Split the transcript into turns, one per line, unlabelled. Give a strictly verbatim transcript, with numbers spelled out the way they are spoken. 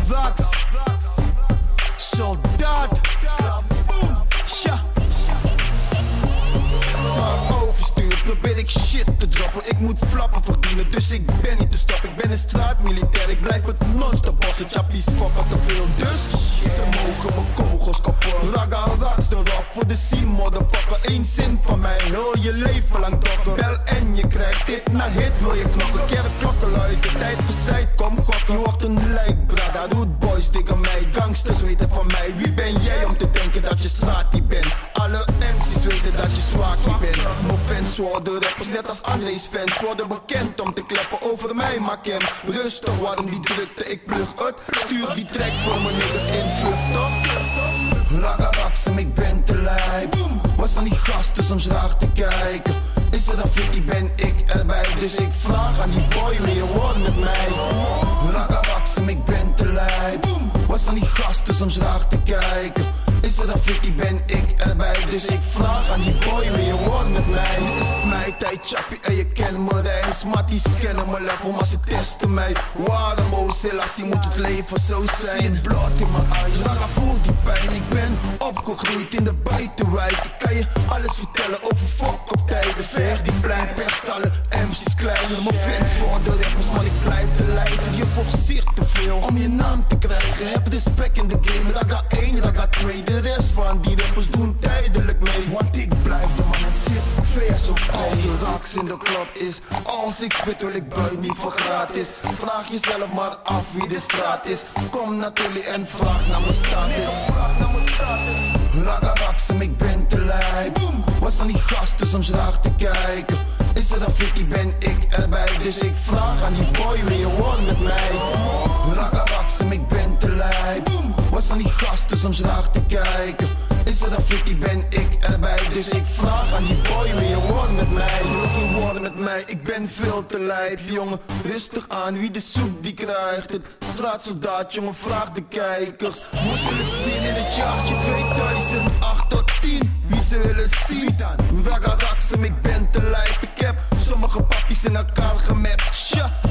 Rax, soldaat, ja. Zwaar overstuur, probeer ik shit te droppen. Ik moet flappen verdienen, dus ik ben niet te stoppen. Ik ben een straatmilitair, ik blijf het non-stop bossen. Chappies fokken te veel, dus ze mogen mijn kogels kapot. Raga Rax erop voor de scene, motherfucker. Eén zin van mij, heel je leven lang dokken. Bel en je krijgt dit na hit, wil je knokken. Keer de klokken luiden, tijd voor strijd, kom gokken. Je wordt een lijk, brada, root boys diggen mij. Gangsters weten van mij, wie ben jij om te denken dat je straatie bent? Alle M C's weten dat je zwaakie bent. Mijn fans worden rappers, net als André's fans, worden bekend om te kleppen over mij, maar Kem. Rustig, waarom die drukte, ik plug het. Stuur die track voor mijn niggas in vlucht, toch? Raga Raxem, ik ben te lijp. Was dan die gasten soms raar te kijken? Is er dan fit, die ben ik erbij. Dus ik vraag aan die boy, wil je worden met mij? Raga Raxem, ik ben te lijp. Was dan die gasten soms raar te kijken? Is er dan fit, die ben ik erbij. Dus ik vraag aan die boy, wil je worden met mij? Nu is het mijn tijd, chappie, en je kent mijn rijms. Matties kennen mijn level, maar ze testen mij. Waarom, oh Selassie, moet het leven zo zijn? Zie het bloed in mijn eyes, Raga voelt die pijn. Ik ben opgegroeid in de buitenwijk. Ik kan je alles vertellen over fok op tijden. Ver die plein, perstallen, M C's kleiner. Mijn fans worden rappers, maar ik blijf de leider. Je forceert te veel om je naam te krijgen. Heb respect in de game, Raga één, Raga twee. De rest van die rappers doen tijdelijk mee. Want ik blijf de man en zit V S op. Als de Rax in de club is, als ik spit wil ik buiten niet voor gratis. Vraag jezelf maar af wie de straat is. Kom naar Tilly en vraag naar mijn status. Raga Raxem, ik ben te lijp. Was dan die gasten soms raar te kijken? Is er dan fit, die ben ik erbij. Dus ik vraag aan die boy, wil je worden met mij? Raga Raxem, ik ben te lijp. Was dan die gasten soms raar te kijken? Is er dan fit, die ben ik erbij. Dus ik vraag aan die boy, wil je worden met mij? Je wil geen worden met mij, ik ben veel te lijp, jongen. Rustig aan, wie de zoekt die krijgt het. Straatsoldaat, jongen, vraag de kijkers. Moest zullen zien in het jaartje tweeduizend acht tot tien. Wie ze willen zien dan? Raga Raxem, ik ben te lijp. Ik heb sommige pappies in elkaar gemapt. Tja,